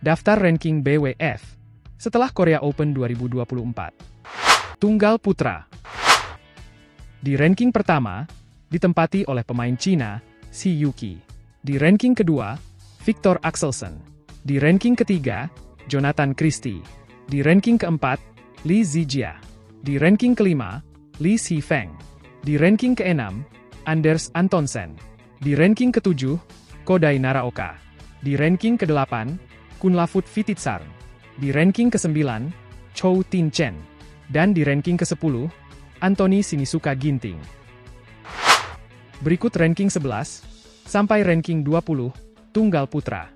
Daftar ranking BWF setelah Korea Open 2024. Tunggal putra. Di ranking pertama, ditempati oleh pemain Cina, Shi Yuqi. Di ranking kedua, Victor Axelsen. Di ranking ketiga, Jonathan Christie. Di ranking keempat, Li Zijia. Di ranking kelima, Li Xifeng. Di ranking keenam, Anders Antonsen. Di ranking ketujuh, Kodai Naraoka. Di ranking kedelapan, Kunlavut Vititsarn. Di ranking ke-9, Chou Tin-chen. Dan di ranking ke-10, Anthony Sinisuka Ginting. Berikut ranking 11, sampai ranking 20, Tunggal Putra.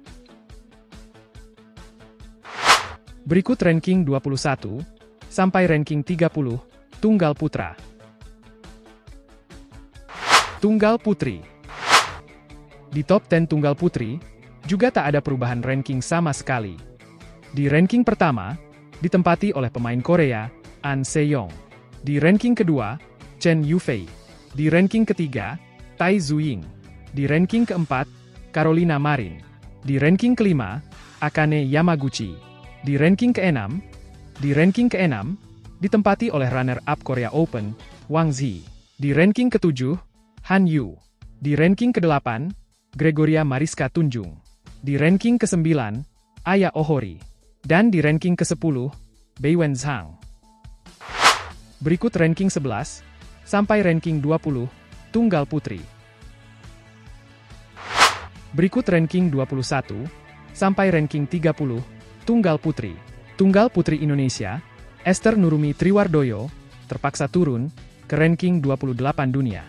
Berikut ranking 21, sampai ranking 30, Tunggal Putra. Tunggal Putri. Di top 10 Tunggal Putri, juga tak ada perubahan ranking sama sekali. Di ranking pertama, ditempati oleh pemain Korea, An Se-yong. Di ranking kedua, Chen Yufei. Di ranking ketiga, Tai Zuying. Di ranking keempat, Carolina Marin. Di ranking kelima, Akane Yamaguchi. Di ranking keenam, ditempati oleh runner-up Korea Open, Wang Zi. Di ranking ketujuh, Han Yu. Di ranking kedelapan, Gregoria Mariska Tunjung. Di ranking ke-9, Aya Ohori. Dan di ranking ke-10, Beiwen Zhang. Berikut ranking 11, sampai ranking 20, Tunggal Putri. Berikut ranking 21, sampai ranking 30, Tunggal Putri. Tunggal Putri Indonesia, Esther Nurumi Triwardoyo, terpaksa turun ke ranking 28 dunia.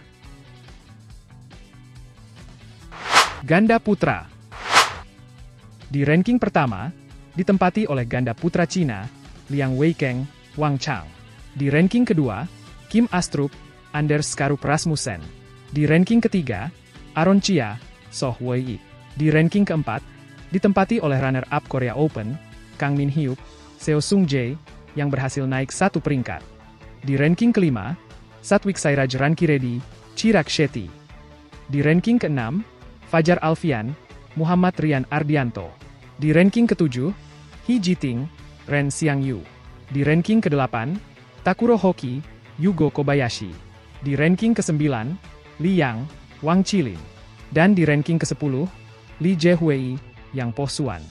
Ganda Putra. Di ranking pertama, ditempati oleh ganda putra Cina, Liang Weikeng, Wang Chang. Di ranking kedua, Kim Astrup, Anders Karup Rasmussen. Di ranking ketiga, Aaron Chia, Soh Wei. Di ranking keempat, ditempati oleh runner-up Korea Open, Kang Min Hyuk, Seo Sung Jae, yang berhasil naik satu peringkat. Di ranking kelima, Satwik Sairaj Rankireddy, Chirag Shetty. Di ranking keenam, Fajar Alfian, Muhammad Rian Ardianto. Di ranking ketujuh, He Jiting, Ren Xiangyu. Di ranking ke-8, Takuro Hoki, Yugo Kobayashi. Di ranking ke-9, Li Yang, Wang Qilin. Dan di ranking ke-10, Li Jiehui, Yang Po Suan.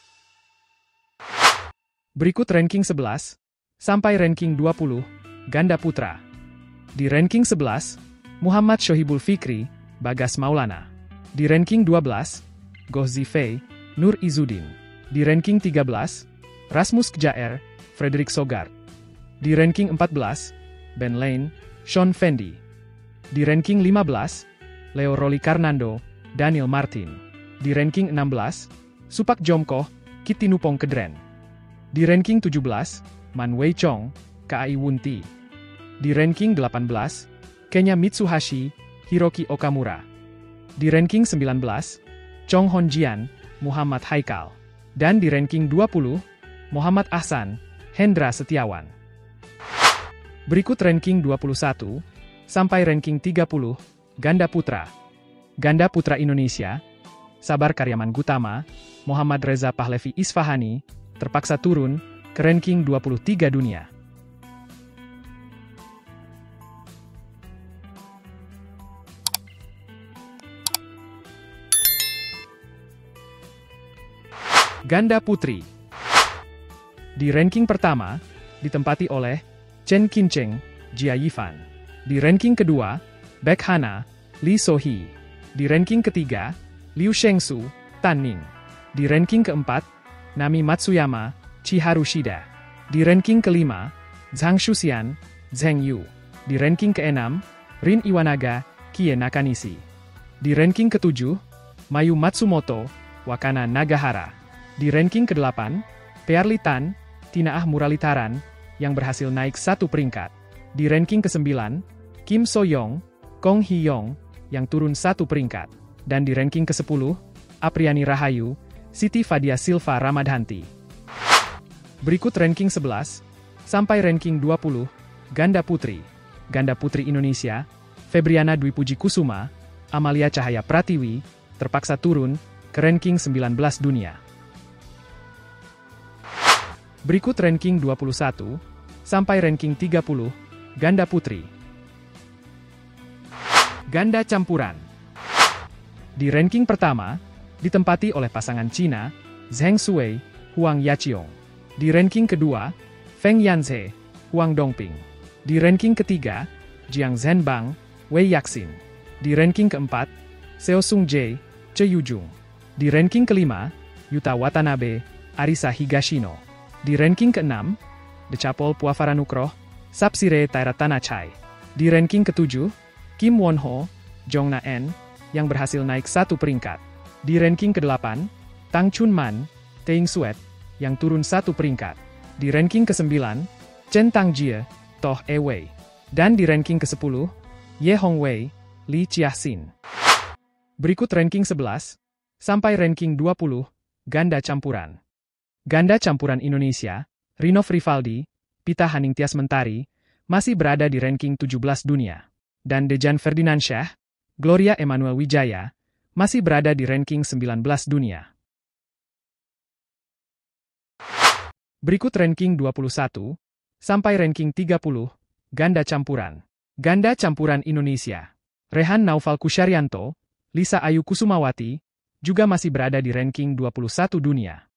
Berikut ranking 11, sampai ranking 20, Ganda Putra. Di ranking 11, Muhammad Shohibul Fikri, Bagas Maulana. Di ranking 12, Goh Zifei, Nur Izzuddin. Di ranking 13, Rasmus Kjaer, Frederick Sogard. Di ranking 14, Ben Lane, Sean Fendi. Di ranking 15, Leo Rolly Karnando, Daniel Martin. Di ranking 16, Supak Jomkoh, Kitinupong Kedren. Di ranking 17, Man Wei Chong, Kai Wunti. Di ranking 18, Kenya Mitsuhashi, Hiroki Okamura. Di ranking 19, Chong Hon Jian, Muhammad Haikal. Dan di ranking 20, Muhammad Ahsan, Hendra Setiawan. Berikut ranking 21, sampai ranking 30, Ganda Putra. Ganda Putra Indonesia, Sabar Karyaman Gutama, Muhammad Reza Pahlevi Isfahani, terpaksa turun ke ranking 23 dunia. Ganda Putri. Di ranking pertama, ditempati oleh Chen Qincheng, Jia Yifan. Di ranking kedua, Baek Hana, Lee So-hee. Di ranking ketiga, Liu Shengsu, Tan Ning. Di ranking keempat, Nami Matsuyama, Chiharu Shida. Di ranking kelima, Zhang Shuxian, Zheng Yu. Di ranking keenam, Rin Iwanaga, Kie Nakanishi. Di ranking ketujuh, Mayu Matsumoto, Wakana Nagahara. Di ranking ke-8, Pearly Tan, Tinaah Muralitaran, yang berhasil naik satu peringkat. Di ranking ke-9, Kim So-young, Kong Hee-yong, yang turun satu peringkat. Dan di ranking ke-10, Apriani Rahayu, Siti Fadia Silva Ramadhanti. Berikut ranking 11, sampai ranking 20, Ganda Putri. Ganda Putri Indonesia, Febriana Dwi Puji Kusuma, Amalia Cahaya Pratiwi, terpaksa turun ke ranking 19 dunia. Berikut ranking 21 sampai ranking 30 ganda putri. Ganda campuran. Di ranking pertama, ditempati oleh pasangan Cina, Zheng Shuai, Huang Yaqiong. Di ranking kedua, Feng Yanzhe, Huang Dongping. Di ranking ketiga, Jiang Zhenbang, Wei Yaxin. Di ranking keempat, Seo Sung-jae, Che Yujung. Di ranking kelima, Yuta Watanabe, Arisa Higashino. Di ranking keenam, Decapol Puavaranukroh, Sapsire Tairatanachai. Di ranking ketujuh, Kim Won-ho, Jong Na-en, yang berhasil naik 1 peringkat. Di ranking ke-8, Tang Chunman, Teing Suet, yang turun 1 peringkat. Di ranking ke-9, Chen Tangjie, Toh Ewei. Dan di ranking ke-10, Ye Hongwei, Li Chiaxin. Berikut ranking 11 sampai ranking 20 ganda campuran. Ganda campuran Indonesia, Rinov Rivaldi, Pita Haningtyas Mentari, masih berada di ranking 17 dunia. Dan Dejan Ferdinandsyah, Gloria Emmanuel Wijaya, masih berada di ranking 19 dunia. Berikut ranking 21 sampai ranking 30 ganda campuran. Ganda campuran Indonesia, Rehan Naufal Kusyarianto, Lisa Ayu Kusumawati, juga masih berada di ranking 21 dunia.